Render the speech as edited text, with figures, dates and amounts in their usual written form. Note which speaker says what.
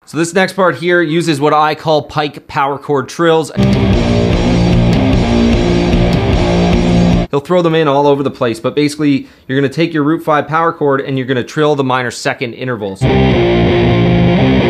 Speaker 1: So this next part here uses what I call Pike power chord trills. He'll throw them in all over the place, but basically you're gonna take your root 5 power chord and you're gonna trill the minor second intervals.